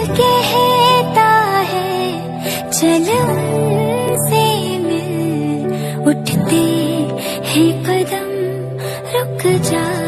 कहता है चल उनसे मिल, उठते हैं कदम रुक जा।